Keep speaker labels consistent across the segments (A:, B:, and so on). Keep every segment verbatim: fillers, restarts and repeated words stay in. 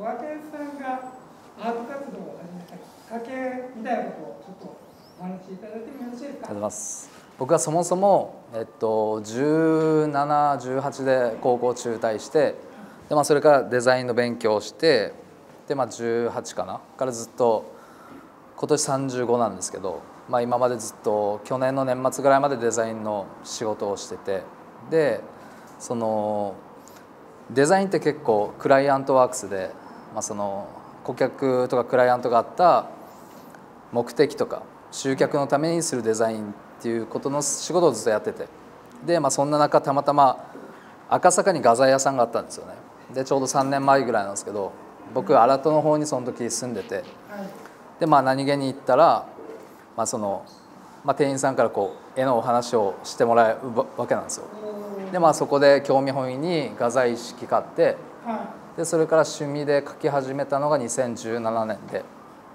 A: 賀健さんがアート活動を始めたきっかけみたいなことをちょっとお話しいただいてもよろしいですか。ありがとう
B: ございます。僕はそもそも、えっと、じゅうなな、じゅうはちで高校中退してで、まあ、それからデザインの勉強をしてで、まあ、じゅうはちかなからずっと今年さんじゅうごなんですけど、まあ、今までずっと去年の年末ぐらいまでデザインの仕事をしててでそのデザインって結構クライアントワークスで、まあ、その顧客とかクライアントがあった目的とか集客のためにするデザインっていうことの仕事をずっとやっててで、まあ、そんな中たまたま赤坂に画材屋さんがあったんですよね。でちょうどさんねんまえぐらいなんですけど僕荒戸の方にその時住んでてで、まあ、何気に行ったら、まあそのまあ、店員さんからこう絵のお話をしてもらうわけなんですよ。で、まあ、そこで興味本位に画材一式買ってでそれから趣味で描き始めたのがにせんじゅうななねんで。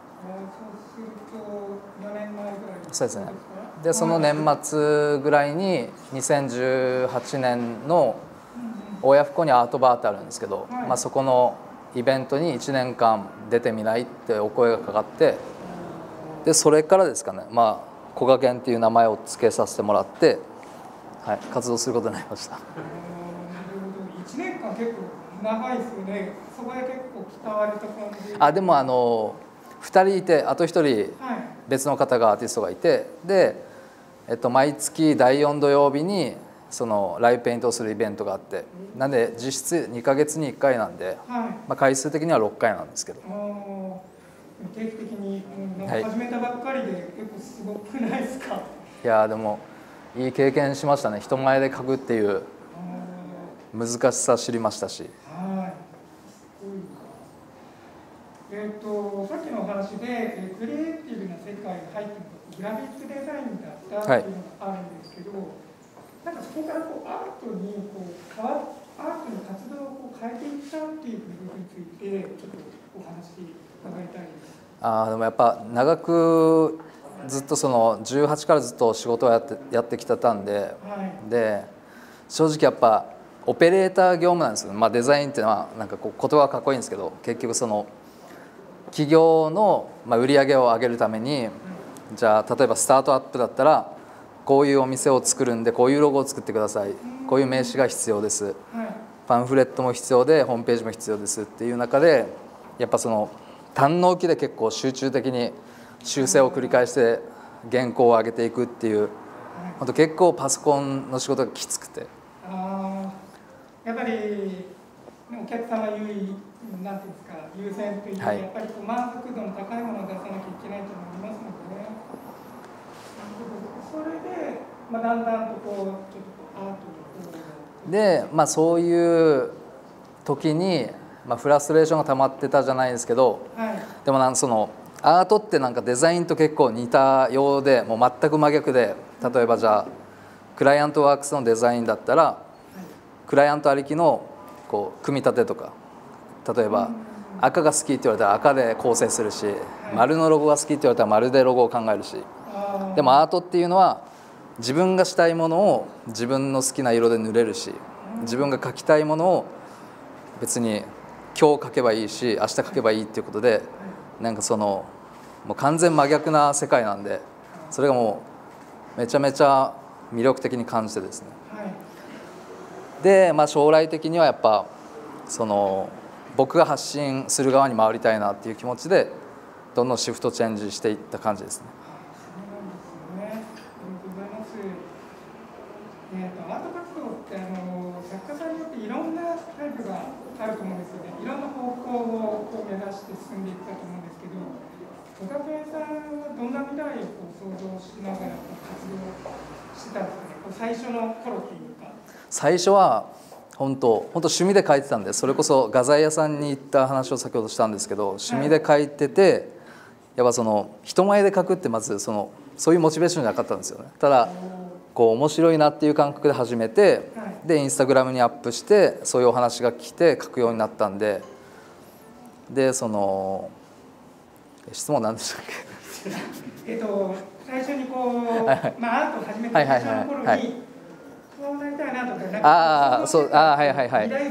B: そうですね。でその年末ぐらいににせんじゅうはちねんの親不孝にアートバーってあるんですけど、まあ、そこのイベントにいちねんかん出てみないってお声がかかってでそれからですかね、まあ、古賀健っていう名前を付けさせてもらって、はい、活動することになりました。
A: いちねんかん結構長いですよね。そこで結構鍛われた感じ。
B: あでもあのふたりいてあとひとり別の方がアーティストがいてで、えっと、毎月だいよん土曜日にそのライブペイントをするイベントがあってなんで実質にかげつにいっかいなんで、はい、まあ回数的にはろっかいなんですけど
A: 定期的に、うん、始めたばっかりで結構すごくないですか。
B: いやでもいい経験しましたね。人前で描くっていう難しさ知りましたし。
A: はいえー、とさっきのお話でクリエイティブな世界に入ってグラフィックデザインだったっていうのがあるんですけど、はい、なんかそこからこうアートにこう変わアートの活動をこう変えていったっていう部分についてちょっとお話伺いたいです。
B: あでもやっぱ長くずっとそのじゅうはちからずっと仕事をやってやってきてたんで、はい、で正直やっぱオペレーター業務なんですよ。まあ、デザインっていうのはなんかこう言葉がかっこいいんですけど結局その企業の売り上げを上げるためにじゃあ例えばスタートアップだったらこういうお店を作るんでこういうロゴを作ってくださいこういう名刺が必要ですパンフレットも必要でホームページも必要ですっていう中でやっぱその単納期で結構集中的に修正を繰り返して原稿を上げていくっていうあと結構パソコンの仕事がきつくて
A: あやっぱりお客様優位なんていうんですか優先というか、はい、やっぱりこう満足度の高いものを出さなきゃいけないというのがありますのでね。それで、まあ、だんだんとこうちょっとアートの方
B: で、まあ、そういう時に、まあ、フラストレーションが溜まってたじゃないですけど、はい、でもなんそのアートってなんかデザインと結構似たようでもう全く真逆で例えばじゃあクライアントワークスのデザインだったら、はい、クライアントありきのこう組み立てとか例えば赤が好きって言われたら赤で構成するし丸のロゴが好きって言われたら丸でロゴを考えるしでもアートっていうのは自分がしたいものを自分の好きな色で塗れるし自分が描きたいものを別に今日描けばいいし明日描けばいいっていうことでなんかそのもう完全真逆な世界なんでそれがもうめちゃめちゃ魅力的に感じてですねで、まあ、将来的にはやっぱその僕が発信する側に回りたいなっていう気持ちでどんどんシフトチェンジしていった感じですね。
A: そうなんですね。ありがとうございます。えーと、アート活動ってあの作家さんによっていろんなタイプがあると思うんですよね。いろんな方向をこう目指して進んでいったと思うんですけど、戸田健さんはどんな未来をこう想像しながらこう活動してたんですかね。こう最初の頃っていうか。
B: 最初は本当本当趣味で描いてたんでそれこそ画材屋さんに行った話を先ほどしたんですけど趣味で描いててやっぱその人前で描くってまずそのそういうモチベーションじゃなかったんですよね。ただこう面白いなっていう感覚で始めてでインスタグラムにアップしてそういうお話が来て描くようになったんででその質問何でしたっ
A: けえっと最初にこう、まあ、アートを始めた最初の頃にこうなりたいなとかなんか
B: ああそうあはいはいはい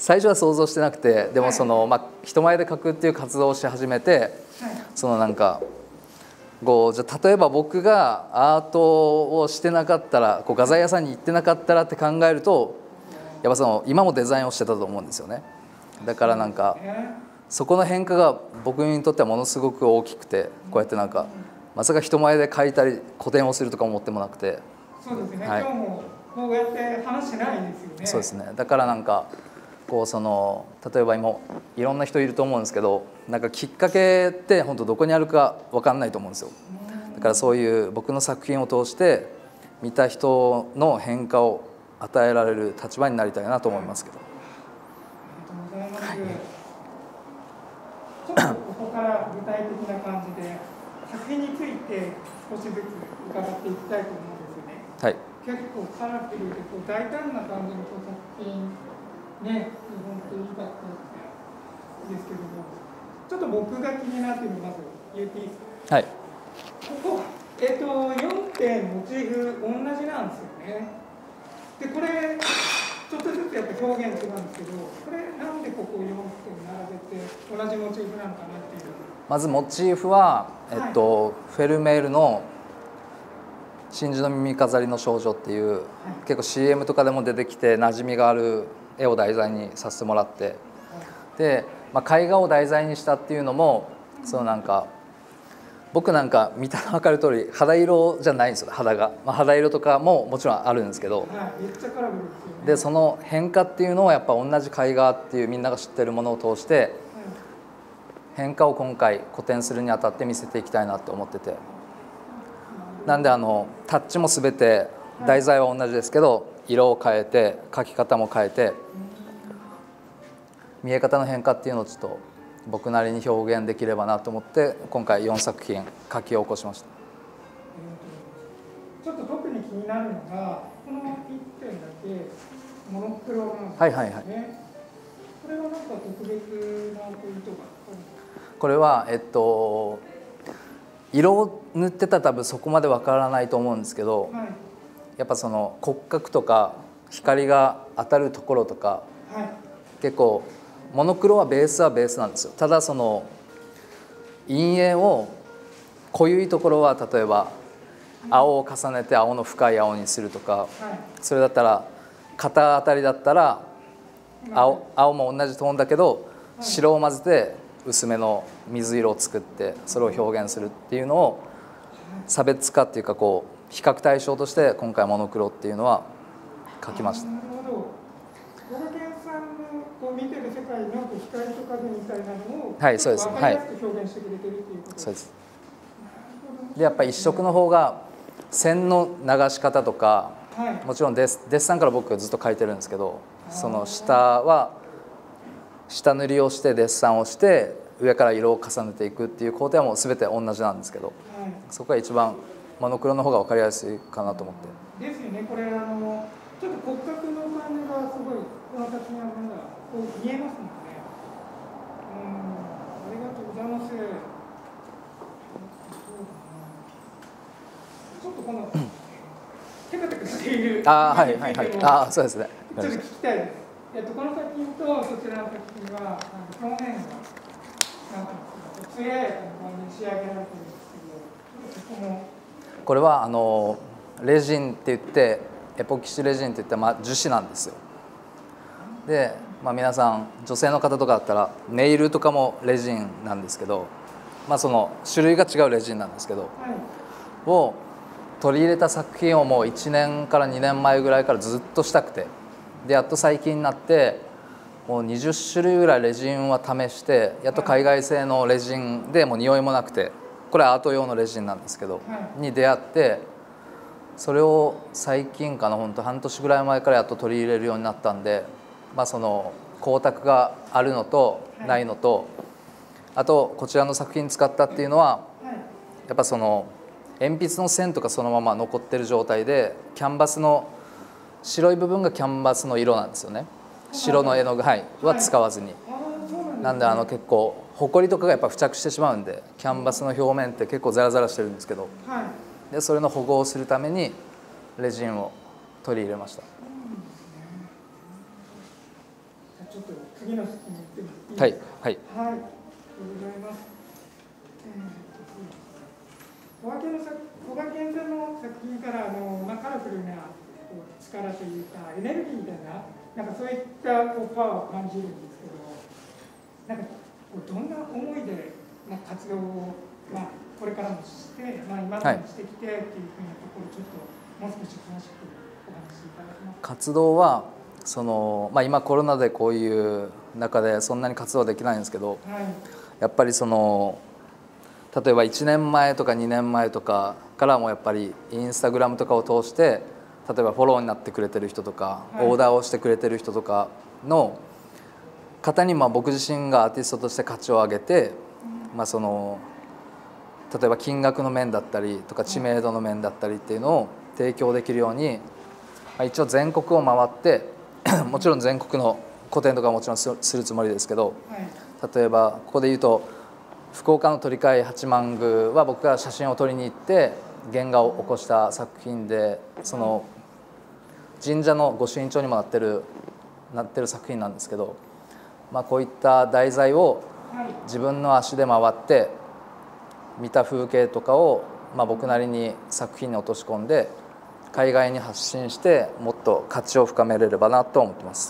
B: 最初は想像してなくて、でもその、まあ、人前で描くっていう活動をし始めて、はい、そのなんかこうじゃあ例えば僕がアートをしてなかったら、こう画材屋さんに行ってなかったらって考えると、やっぱその今もデザインをしてたと思うんですよね。だからなんかそこの変化が僕にとってはものすごく大きくて、こうやってなんかまさか人前で描いたり個展をするとか思ってもなくて。
A: そうですね、はい、今日もこうやって話しないですよね。
B: そうですね。だからなんかこうその例えば今いろんな人いると思うんですけど、なんかきっかけって本当どこにあるか分かんないと思うんですよ。だからそういう僕の作品を通して見た人の変化を与えられる立場になりたいなと思いますけど。
A: ありがとうございます。はい、ちょっとここから具体的な感じで作品について少しずつ伺っていきたいと思うんですよね。
B: はい。
A: 結構カラフルでこう大胆な感じのこう作品ね、本当に良かったですけども、ちょっと僕が気になっているのをまず言っていいですか。はい。ここ、えっと、よんてんモチーフ同じなんですよね。で、これ、ちょっとずつやっぱ表現違うんですけど、これ、なんでここよんてん並べて同じモチーフなのかなっていう。
B: まずモチーフは、えっと、はい、フェルメールの真珠の耳飾りの少女っていう、はい、結構 シーエム とかでも出てきて馴染みがある絵を題材にさせてもらって、はい、で、まあ、絵画を題材にしたっていうのも、うん、そのなんか僕なんか見たら分かる通り肌色じゃないんですよ、肌が、まあ、肌色とかももちろんあるんですけど、
A: はい、めっちゃカラフルですよね。
B: でその変化っていうのをやっぱ同じ絵画っていうみんなが知ってるものを通して、はい、変化を今回個展するにあたって見せていきたいなって思ってて、なんであのタッチも全て題材は同じですけど、色を変えて描き方も変えて、見え方の変化っていうのをちょっと僕なりに表現できればなと思って今回よんさく品書き起こしました。
A: ちょっと特に気になるのがこのいってんだけモノクロなんですね。
B: はいはいはい。
A: これはなんか特別なポイントがあるんですか。
B: これはえっと色を塗ってたら多分そこまでわからないと思うんですけど、はい、やっぱその骨格とか光が当たるところとか、はい、結構モノクロはベースはベースなんですよ。ただその陰影を濃いところは例えば青を重ねて青の深い青にするとか、はい、それだったら肩あたりだったら 青, 青も同じトーンだけど白を混ぜて薄めの水色を作ってそれを表現するっていうのを差別化っていうかこう比較対象として今回モノクロっていうのは書きました。
A: なるほど。小賀健さんのこう見てる世界の光と影みたいなのを
B: はいそうです
A: 分かりやすく表現してくれてるっていうことです。
B: そうです。でやっぱり一色の方が線の流し方とか、はい、もちろんデッデッサンから僕ずっと描いてるんですけど、その下は下塗りをしてデッサンをして上から色を重ねていくっていう工程はもう全て同じなんですけど、はい、そこが一番モノクロの方が分かりやすいかなと思って。
A: ですよね。これあのちょっと骨格の感じがすごいこの作品はまだこう見えますもんね。うん、ありがとうございます。ちょっとこのテクテクしている
B: あはいはいはいあそうですね。
A: ちょっと聞きたいです。えっとこの作品とそちらの作品は表面がなんていうんですか、艶やかな感じに仕上げられてるんですけど、ここも
B: これはあのレジンって言ってエポキシレジンって言って、まあ、樹脂なんですよ。で、まあ、皆さん女性の方とかだったらネイルとかもレジンなんですけど、まあ、その種類が違うレジンなんですけど、はい、を取り入れた作品をもういちねんからにねんまえぐらいからずっとしたくて、でやっと最近になってもうにじゅっしゅるいぐらいレジンは試して、やっと海外製のレジンでもう匂いもなくて、これはアート用のレジンなんですけど、はい、に出会って、それを最近かな本当半年ぐらい前からやっと取り入れるようになったんで、まあ、その光沢があるのとないのと、あとこちらの作品使ったっていうのはやっぱその鉛筆の線とかそのまま残ってる状態で、キャンバスの白い部分がキャンバスの色なんですよね。白の絵の具、はい、は使わずに、なんであの結構ほこりとかがやっぱ付着してしまうんで、キャンバスの表面って結構ザラザラしてるんですけど、でそれの保護をするためにレジンを取り入れました。
A: ちょっと次の質問いってもいい
B: はい
A: ですか。
B: はい
A: はい、ありがとうございます。えー小賀健の作小賀健さんの作品からあの、まあ、カラフルなこう力というかエネルギーみたいな、なんかそういったこうパワーを感じるんですけど、なんかこうどんな思いで、まあ、活動を、まあ、これからもして、まあ、今までもしてきてっていうふうなところ、ちょっともう少し詳しくお話しいただけますか。
B: 活動はその、まあ、今コロナでこういう中でそんなに活動できないんですけど、
A: はい、
B: やっぱりその例えばいちねんまえとかにねんまえとかからもやっぱりインスタグラムとかを通して例えばフォローになってくれてる人とか、はい、オーダーをしてくれてる人とかの方にまあ僕自身がアーティストとして価値を上げて、うん、まあその例えば金額の面だったりとか知名度の面だったりっていうのを提供できるように、まあ、一応全国を回ってもちろん全国の個展とかはもちろんするつもりですけど、はい、例えばここで言うと福岡の鳥飼八幡宮は僕が写真を撮りに行って原画を起こした作品で、その神社の御朱印帳にもなってるなってる作品なんですけど、まあ、こういった題材を自分の足で回って見た風景とかをまあ僕なりに作品に落とし込んで海外に発信してもっと価値を深めれればなと思ってます。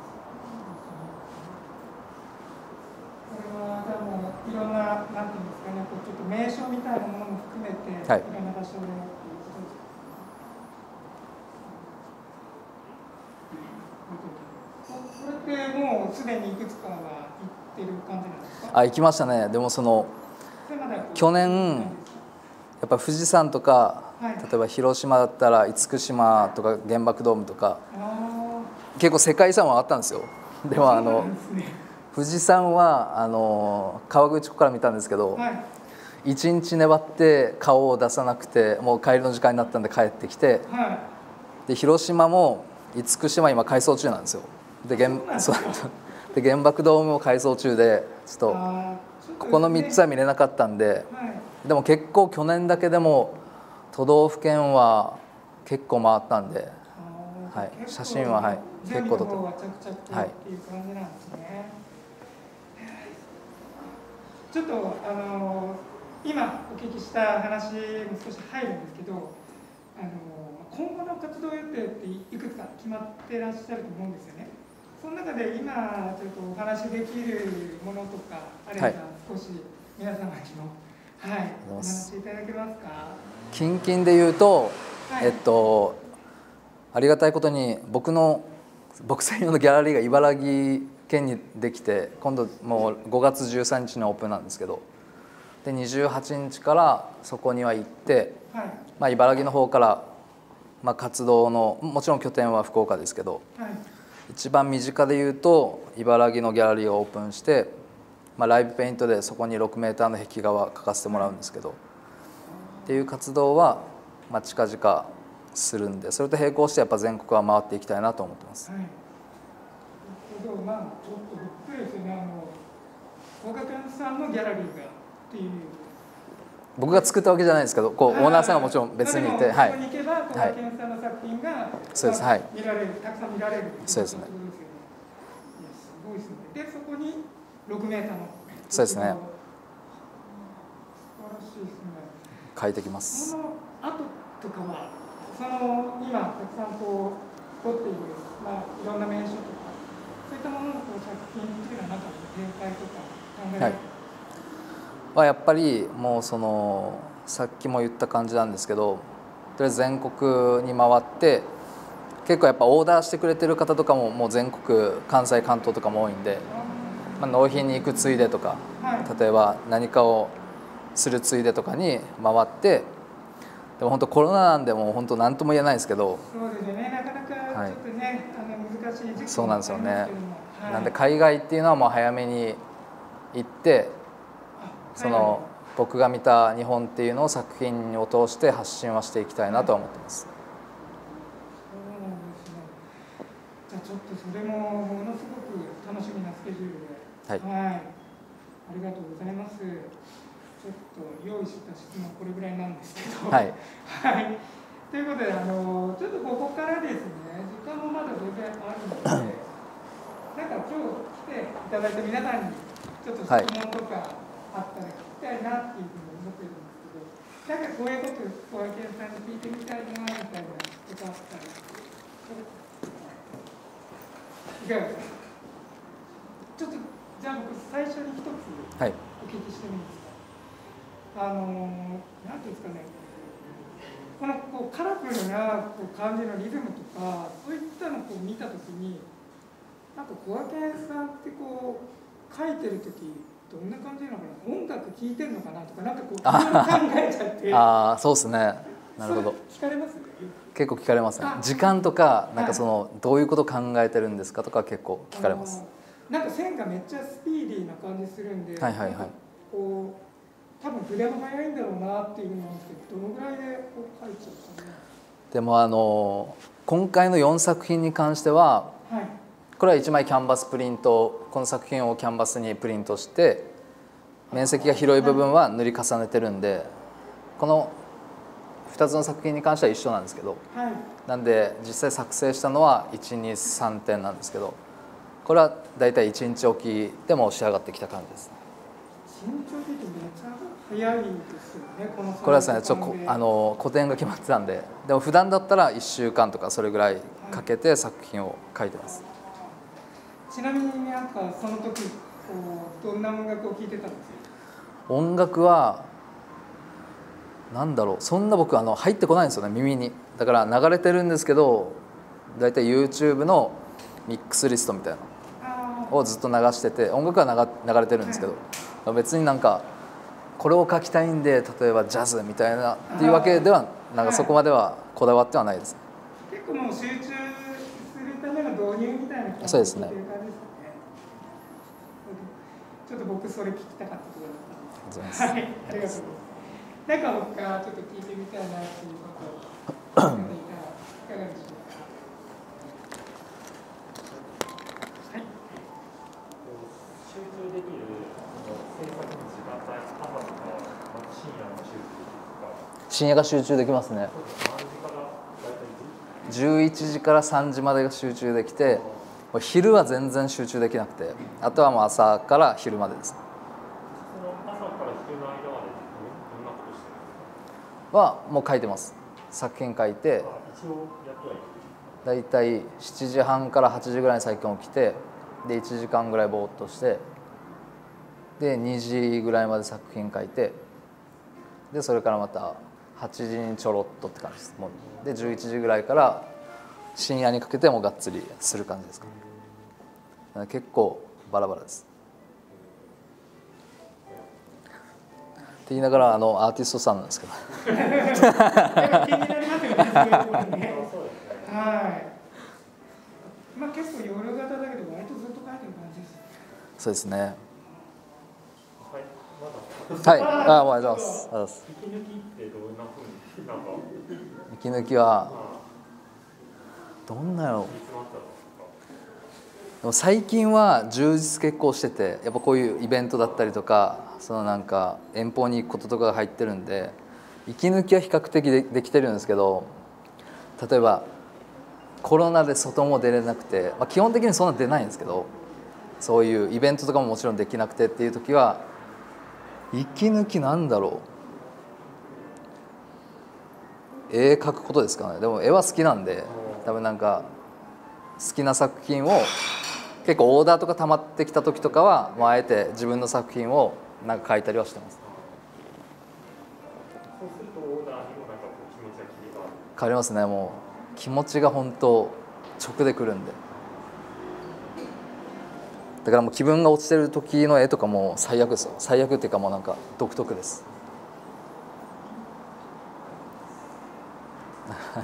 A: いろんな、なんていうんですかね、こうちょっと名所みたいなものも含めて、はい、いろんな場所でっていうことですか。これってもうすでにいくつかは行ってる感じなんですか。
B: あ、行きましたね。でもその去年やっぱ富士山とか、はい、例えば広島だったら厳島とか原爆ドームとか結構世界遺産はあったんですよ。でもあの富士山はあの河口湖から見たんですけど、はい、いちにち粘って顔を出さなくてもう帰りの時間になったんで帰ってきて、はい、で広島も厳島今改装中なんですよ。で原そうで原爆ドームも改装中でちょっとここのみっつは見れなかったんで、はい、でも結構去年だけでも都道府県は結構回ったんで、はい、写真は、はい、結構撮って、はい。
A: ちょっとあの今お聞きした話も少し入るんですけど、あの今後の活動予定っていくつか決まってらっしゃると思うんですよね。その中で今ちょっとお話しできるものとかあれば、はい、少し皆様にも、はい、お話しいただけますか。
B: 近々で言うと、はい、えっとありがたいことに僕の僕専用のギャラリーが茨城県にできて、今度もうごがつじゅうさんにちのオープンなんですけど、でにじゅうはちにちからそこには行って、はい、まあ、茨城の方から、まあ、活動のもちろん拠点は福岡ですけど、はい、一番身近で言うと茨城のギャラリーをオープンして、まあ、ライブペイントでそこにろくメーターの壁画は描かせてもらうんですけど、はい、っていう活動は、まあ、近々するんで、それと並行してやっぱ全国は回っていきたいなと思ってます。はい、
A: まあ、ちょっとびっくりですよね。あの小賀健さんのギャラリーがっていう。
B: 僕が作ったわけじゃないですけど、こうオーナーさんがもちろん別にいて、
A: はい。そこに行けば小賀健さんの作品が、
B: そうです、はい。
A: 見られる、たくさん見られる。
B: そうですね。
A: すごいですね。でそこにろくメーターの。
B: そうですね。素晴ら
A: しいですね。
B: 書いてきます。
A: その後とかは、その今たくさんこう撮っている、まあいろんな名所とか。そういったもののこう作品っていうのは中で展開とか考えられて、
B: はい、やっぱりもうそのさっきも言った感じなんですけど、とりあえず全国に回って結構やっぱオーダーしてくれてる方とかももう全国関西関東とかも多いんで、まあ、納品に行くついでとか、はい、例えば何かをするついでとかに回って、でも本当コロナなんでもう本当何とも言えないですけど、
A: そうですよね、なかなかちょっとね、はい、あの難しい時期もありますけども、
B: そうなんですよね、はい、なんで海
A: 外
B: っていうのはもう早めに行って、その僕が見た日本っていうのを作品を通して発信はしていきたいなとは思ってます。
A: そうなんですね。じゃあちょっとそれもものすごく楽しみなスケジュールで、はい、はい、ありがとうございます。ちょっと用意した質問これぐらいなんですけど、はい、はい、ということであのちょっとここからですね、時間もまだ全然あるので。 なんか今日来ていただいた皆さんにちょっと質問とかあったら聞きたいなっていうふうに思ってるんですけど、なんかこういうこと小池さんに聞いてみたいなみたいなことあったらいかがですか。ちょっとじゃあ僕最初に一つお聞きしてもいいですか。はい、あのなんていうんですかね、このこうカラフルなこう感じのリズムとかそういったのをこう見たときに、なんか小池さんってこう書いてるときどんな感じなのかな、音楽聴いてるのかなとか、なんかこういろいろ考えちゃって。あ
B: あ、そうですね。なるほど。
A: 聞かれますね。
B: 結構聞かれますね。時間とかなんかその、はい、どういうこと考えてるんですかとか結構聞かれます。
A: なんか線がめっちゃスピーディーな感じするんで、
B: はいはいはい。
A: こう多分筆も速いんだろうなっていうふうに思うんですけど、どのぐらいでこう書いちゃうかね。
B: でもあの今回のよんさく品に関しては、はい、これはいちまいキャンバスプリント、この作品をキャンバスにプリントして面積が広い部分は塗り重ねてるんで、このふたつの作品に関しては一緒なんですけど、はい、なんで実際作成したのはいち、に、さんてんなんですけど、これはだいたいいちにちおきでも仕上がってきた感じです。
A: いちにちおきってめちゃ早いですよね。この
B: これはですね、ちょっとあの個展が決まってたんで、でも普段だったらいっしゅうかんとかそれぐらいかけて作品を書いてます。はい、
A: ちなみになんかその時こうどんな音楽を聴いてたんですか。
B: 音楽はなんだろう、そんな僕あの入ってこないんですよね、耳に。だから流れてるんですけど、だいたい YouTube のミックスリストみたいなのをずっと流してて、音楽は流れてるんですけど、別になんかこれを書きたいんで例えばジャズみたいなっていうわけではなんかそこまではこだわってはないです。
A: 結構もう集中するための導入みたいな感じで。そうですね。ちょっと僕それ聞きたかったところだったんです。はい、ありがとうございます。なんか僕からちょっと聞いてみたいなっていうことを聞いていたらいかがでしょうか。はい。
C: 集中できる制作の時間帯、朝とか深夜の集中とか。
B: 深夜が集中できますね。じゅういちじからさんじまでが集中できて、昼は全然集中できなくて、あとはもう朝から昼までです。はもう書いてます。作品書いてだいたいしちじはんからはちじぐらいに最近起きて、でいちじかんぐらいぼーっとして、でにじぐらいまで作品書いて、でそれからまたはちじにちょろっとって感じです。もうでじゅういちじぐらいから深夜にかけてもがっつりする感じですか。結構バラバラです。って言いながらあのアーティストさんなんですけど。気になりますよね。
A: はい。まあ結構夜型だけど割とずっと書いてる感じです。
B: そうですね。はい。ああ、もうありがとうございます。ありがとうございます。
C: 息抜きってどんな風になんか。
B: 息抜きはどんなの。でも最近は充実結構してて、やっぱこういうイベントだったりとか、そのなんか遠方に行くこととかが入ってるんで、息抜きは比較的でできてるんですけど、例えばコロナで外も出れなくて、まあ、基本的にそんな出ないんですけど、そういうイベントとかももちろんできなくてっていう時は息抜きなんだろう、絵描くことですかね。でも絵は好きなんで、多分なんか好きな作品を結構オーダーとか溜まってきた時とかはもうあえて自分の作品をなんか書いたりはしてます。
C: そうするとオーダーにもなんか気持ちが切り替わる。
B: 変わりますね。もう気持ちが本当直でくるんで、だからもう気分が落ちてる時の絵とかも最悪ですよ。最悪っていうかもうなんか独特です。
A: はい。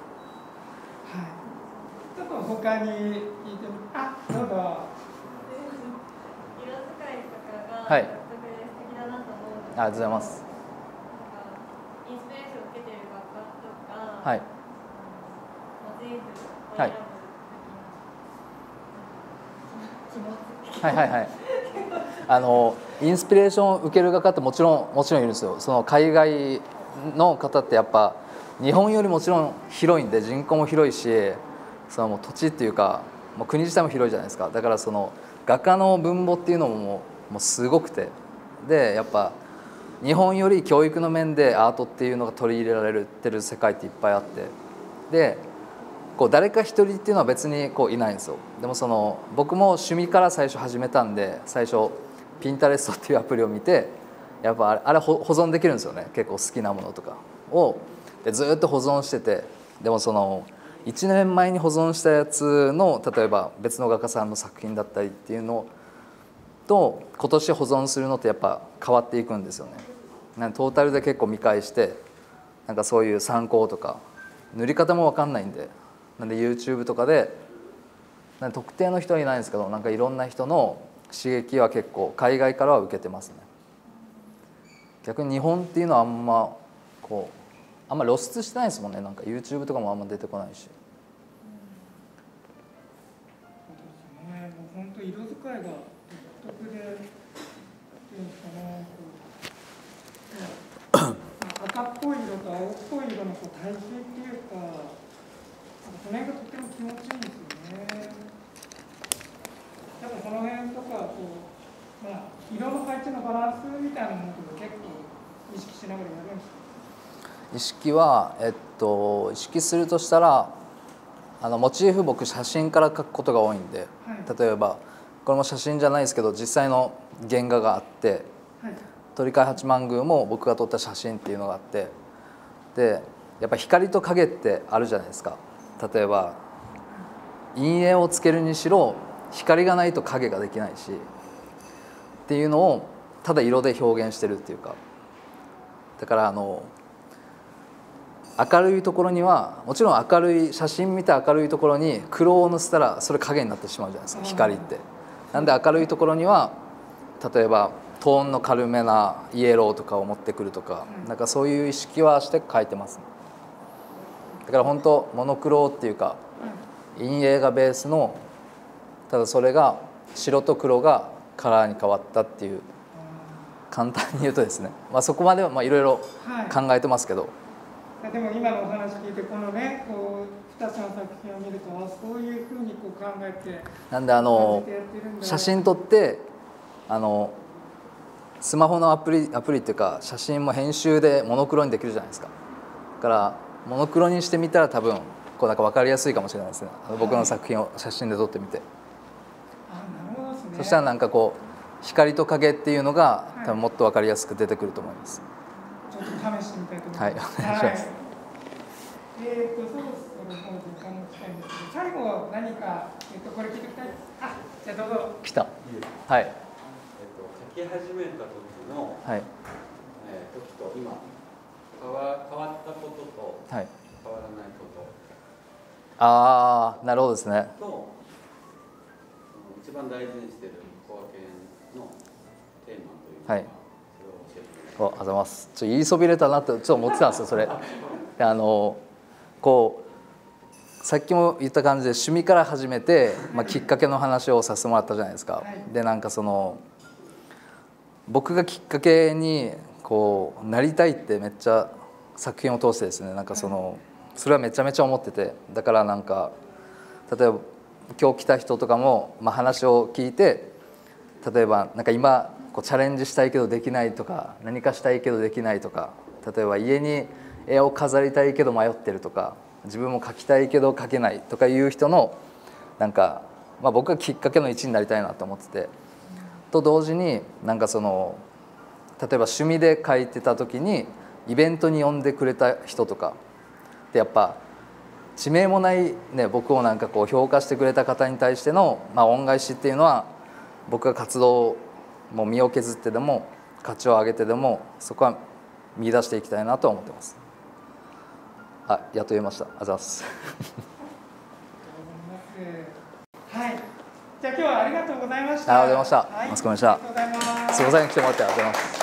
A: ちょっと他に聞いてみ、あ、どうぞ。色使いとかが、はい。素敵だなと思う。
B: ありがとうございます。
D: インスピレーションを受けている画家とか、
B: はい。
D: モチーフを
B: はい。はいはいはい。あのインスピレーションを受ける画家ってもちろんもちろんいるんですよ。その海外の方ってやっぱ日本よりもちろん広いんで、人口も広いし、そのもう土地っていうかもう国自体も広いじゃないですか。だからその画家の分母っていうのももう、もうすごくて、でやっぱ日本より教育の面でアートっていうのが取り入れられてる世界っていっぱいあって、でこう誰か一人っていうのは別にこういないんですよ。でもその僕も趣味から最初始めたんで、最初ピンタレストっていうアプリを見て、やっぱあれ、あれ保存できるんですよね、結構好きなものとかを。でずっと保存してて、でもそのいちねんまえに保存したやつの例えば別の画家さんの作品だったりっていうのと今年保存するのってやっぱ変わっていくんですよね。なんトータルで結構見返して、なんかそういう参考とか塗り方も分かんないんで、なんで YouTube とかでなんか特定の人はいないんですけど、なんかいろんな人の刺激は結構海外からは受けてますね。逆に日本っていうのはあんまこうあんま露出してないですもんね。なんか YouTube とかもあんま出てこないし。
A: そうですね。もう本当色使いが独特で、っていうんですかね。こう赤っぽい色と青っぽい色のこう対比っていうか、その辺がとても気持ちいいんですよね。やっぱその辺とかこう、まあ色の配置のバランスみたいなものとか結構意識しながらやるんですか？
B: 意識は、えっと、意識するとしたら、あのモチーフ僕写真から描くことが多いんで、はい、例えばこれも写真じゃないですけど実際の原画があって、はい、鳥飼八幡宮も僕が撮った写真っていうのがあって、でやっぱ光と影ってあるじゃないですか。例えば陰影をつけるにしろ光がないと影ができないしっていうのをただ色で表現してるっていうか、だからあの明るいところにはもちろん明るい写真見て明るいところに黒をのせたらそれ影になってしまうじゃないですか、光って。なんで明るいところには例えばトーンの軽めなイエローとかを持ってくるとか、なんかそういう意識はして描いてます、ね、だから本当モノクロっていうか陰影がベースの、ただそれが白と黒がカラーに変わったっていう、簡単に言うとですね、まあ、そこまではいろいろ考えてますけど、
A: はい、でも今のお話聞いてこのねこうふたつの作品を見るとそういうふうにこう考えて
B: なんであの写真撮ってあのスマホのアプリアプリっていうか写真も編集でモノクロにできるじゃないですか。だからモノクロにしてみたら多分こうなんか分かりやすいかもしれないですね、はい、僕の作品を写真で撮ってみて。あ、なるほどですね。そしたらなんかこう光と影っていうのが多分もっと分かりやすく出てくると思います。
A: ちょっと試してみたいと思います。
B: はい、お願いします。はい、
A: えーと、そろそろもう時間も近いんですけど、最後何か、えーと、これ聞いておきたい。あ、じゃあどうぞ。
B: 来た。はい。
E: えっと、書き始めた時の、はい、えー、時と今変わ、変わったことと、はい、変わらないこと。
B: ああ、なるほどですね。
E: と、一番大事にしているコア研のテーマというのは、はい、
B: ありがとうございます。ちょっと言いそびれたなってちょっと思ってたんですよ、それ。あのこうさっきも言った感じで趣味から始めて、まあ、きっかけの話をさせてもらったじゃないですか。でなんかその僕がきっかけにこうなりたいってめっちゃ作品を通してですね、なんかそのそれはめちゃめちゃ思ってて、だからなんか例えば今日来た人とかも、まあ、話を聞いて、例えばなんか今こうチャレンジしたいけどできないとか、何かしたいけどできないとか、例えば家に絵を飾りたいけど迷ってるとか、自分も描きたいけど描けないとかいう人のなんか、まあ、僕がきっかけの一になりたいなと思ってて、と同時になんかその例えば趣味で描いてた時にイベントに呼んでくれた人とかで、やっぱ地名もない、ね、僕をなんかこう評価してくれた方に対しての、まあ、恩返しっていうのは、僕が活動もう身を削ってでも価値を上げてでもそこは見出していきたいなと思ってます。あ、やっと言えました。ありがとうございます。
A: はい。じゃあ今日はありがとうございました。
B: ありがとうございました。
A: はい、
B: マスコミでした。すみません、来てもらってありがとうございます。